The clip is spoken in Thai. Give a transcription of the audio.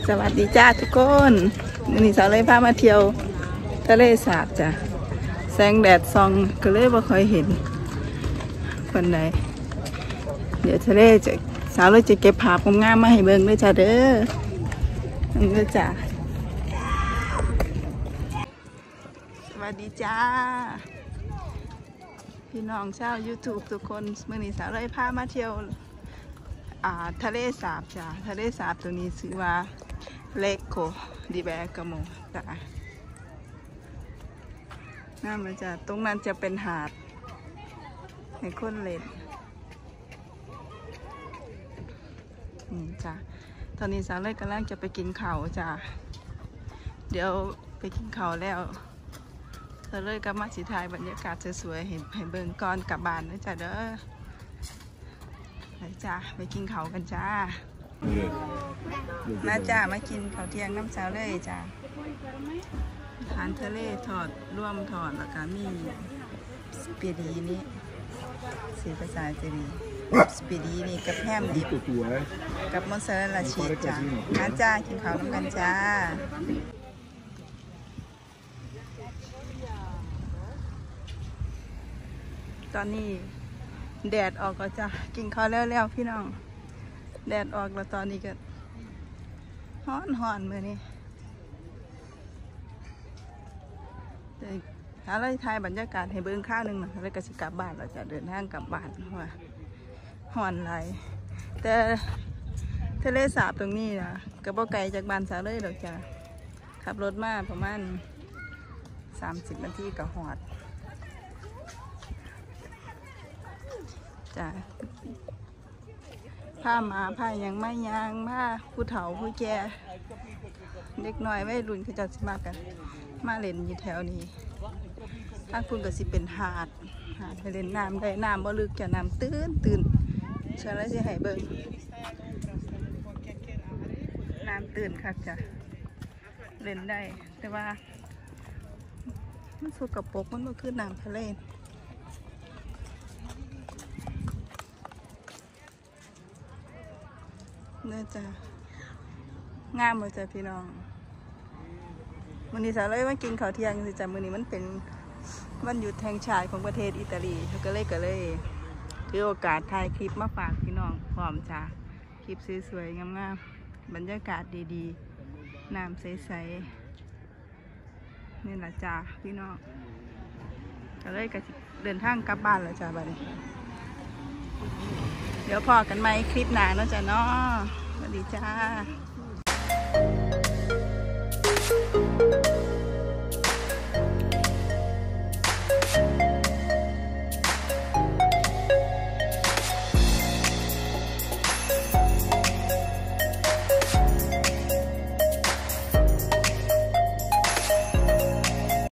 สวัสดีจ้าทุกคนนี่สาวเลยพามาเที่ยวทะเลสาบจ้ะแสงแดดส่องก็เลยบ่ค่อยเห็นคนใดเดี๋ยวทะเลจะสาวเลยจะเก็บภาพงามๆมาให้เบิ่งด้วยจ้าเด้อนั่นด้วยจ้าสวัสดีจ้าพี่น้องชาว YouTube ทุกคนเมื่อนี้สาวเลยพามาเที่ยวทะเลสาบจ้ะทะเลสาบตัวนี้ชื่อว่าเลโคดิแบกโมจ้ะน่ามันจะตรงนั้นจะเป็นหาดให้คนเล่นจ้ะตอนนี้สาวเลยกำลังจะไปกินข้าวจ้ะเดี๋ยวไปกินข้าวแล้วสาวเลยก็มาสิถ่ายบรรยากาศสวยๆให้เบิ่งก่อนกลับบ้านนะจ้ะเด้อไปจ้าไปกินเขากันจ้ามาจ้ามากินข้าวเที่ยงน้ำเช้าเลยจ้าอาหารทะเลทอดร่วมทอดแล้วก็มีสปีดีนี่สีภาษาจะดีสปีดีนี่กับแฮมดิบกับมอสซาเรลลาชีสจ้ามาจ้ากินข้าวน้ำกันจ้าตอนนี้แดดออกก็จะกินข้าวแล้วพี่น้องแดดออกแล้วตอนนี้ก็ฮ้อนเมื่อนี้แต่ถ้าเราถ่ายบรรยากาศให้เบิ่งข้าวหนึ่งนะแล้วก็จะกลับบ้านเราจะเดินทางกลับบ้านเพราะว่าฮ้อนหลายแต่ทะเลสาบตรงนี้นะก็บ่ไกลจากบ้านสาเลยหรอกจ้ะขับรถมาประมาณ30 นาทีก็ฮอดผ้ามาผ้ายังไม่ยางผ้าผู้เฒ่าผู้แก่เด็กน้อยวัยรุ่นเขาจะมากันมาเล่นอยู่แถวนี้ทางคุณก็สิเป็นหาดให้เล่นน้ำได้น้ำบ่ลึกจะน้ำตื้นฉันเลยสิให้เบิ่งน้ำตื้นคักจ้ะเล่นได้แต่ว่ามันสกปรกมันก็คือน้ำทะเลเนี่ยจ้ะงามเลยจ้ะพี่น้องวันนี้สาวเลยว่ากินข้าวเที่ยงสิจ้ะมื้อนี้มันเป็นวันหยุดแห่งชาติของประเทศอิตาลีเขาก็เลยถือโอกาสถ่ายคลิปมาฝากพี่น้องพร้อมจ้ะคลิปสวยๆงามๆบรรยากาศดีๆน้ำใสๆนี่แหละจ้ะพี่น้องก็เลยก็เดินทางกลับบ้านแล้วจ้ะบัดนี้เดี๋ยวพอกันไหมคลิปหน้าเนาะจ้ะเนาะสวัสดีจ้า